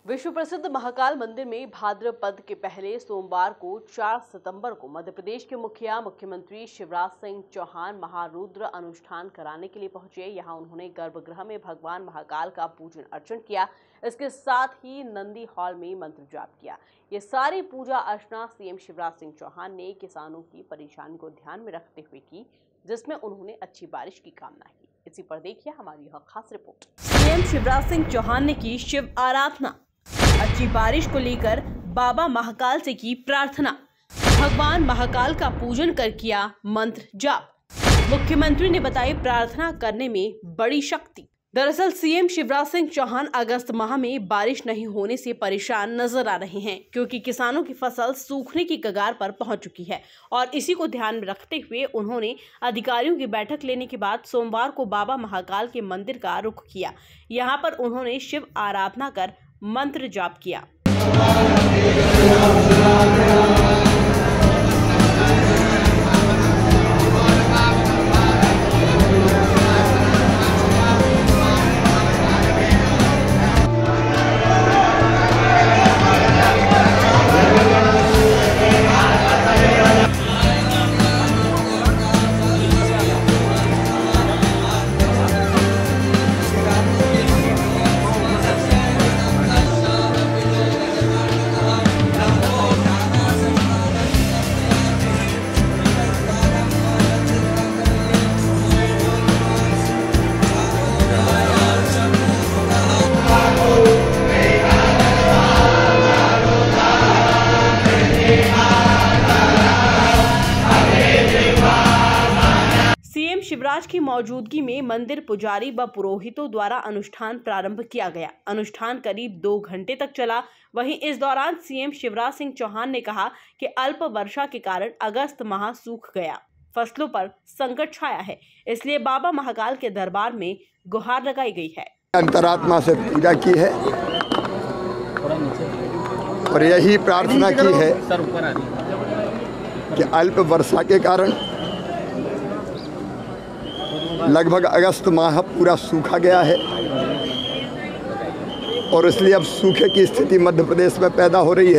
विश्व प्रसिद्ध महाकाल मंदिर में भाद्रपद के पहले सोमवार को 4 सितंबर को मध्य प्रदेश के मुख्यमंत्री शिवराज सिंह चौहान महारुद्र अनुष्ठान कराने के लिए पहुंचे। यहां उन्होंने गर्भगृह में भगवान महाकाल का पूजन अर्चन किया। इसके साथ ही नंदी हॉल में मंत्र जाप किया। ये सारी पूजा अर्चना सीएम शिवराज सिंह चौहान ने किसानों की परेशानी को ध्यान में रखते हुए की, जिसमें उन्होंने अच्छी बारिश की कामना की। इसी पर देखिए हमारी यह खास रिपोर्ट। सीएम शिवराज सिंह चौहान ने की शिव आराधना, अच्छी बारिश को लेकर बाबा महाकाल से की प्रार्थना, भगवान महाकाल का पूजन कर किया मंत्र जाप। मुख्यमंत्री ने बताई प्रार्थना करने में बड़ी शक्ति। दरअसल सीएम शिवराज सिंह चौहान अगस्त माह में बारिश नहीं होने से परेशान नजर आ रहे हैं, क्योंकि किसानों की फसल सूखने की कगार पर पहुंच चुकी है। और इसी को ध्यान में रखते हुए उन्होंने अधिकारियों की बैठक लेने के बाद सोमवार को बाबा महाकाल के मंदिर का रुख किया। यहाँ पर उन्होंने शिव आराधना कर मंत्र जाप किया। सीएम शिवराज की मौजूदगी में मंदिर पुजारी व पुरोहितों द्वारा अनुष्ठान प्रारंभ किया गया। अनुष्ठान करीब 2 घंटे तक चला। वहीं इस दौरान सीएम शिवराज सिंह चौहान ने कहा कि अल्प वर्षा के कारण अगस्त माह सूख गया, फसलों पर संकट छाया है, इसलिए बाबा महाकाल के दरबार में गुहार लगाई गई है। अंतरात्मा से पूजा की है और यही प्रार्थना की है कि अल्प वर्षा के कारण लगभग अगस्त माह पूरा सूखा गया है और इसलिए अब सूखे की स्थिति मध्य प्रदेश में पैदा हो रही है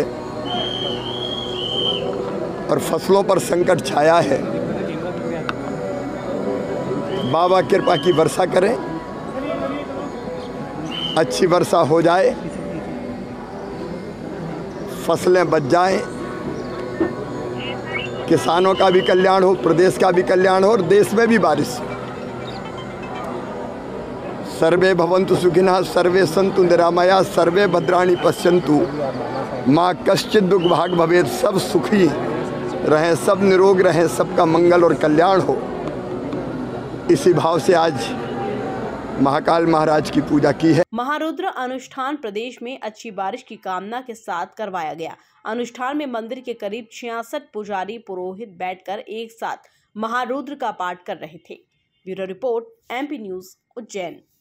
और फसलों पर संकट छाया है। बाबा कृपा की वर्षा करें, अच्छी वर्षा हो जाए, फसलें बच जाएं, किसानों का भी कल्याण हो, प्रदेश का भी कल्याण हो और देश में भी बारिश। सर्वे भवन्तु सुखिनः, सर्वे सन्तु निरामया, सर्वे भद्राणि पश्यन्तु माँ कश्चित् दुख भाग भवेत्। सब सुखी रहें, सब निरोग रहें, सबका मंगल और कल्याण हो। इसी भाव से आज महाकाल महाराज की पूजा की है। महारुद्र अनुष्ठान प्रदेश में अच्छी बारिश की कामना के साथ करवाया गया। अनुष्ठान में मंदिर के करीब 66 पुजारी पुरोहित बैठकर एक साथ महारुद्र का पाठ कर रहे थे। Bureau report, MP news, Ujjain.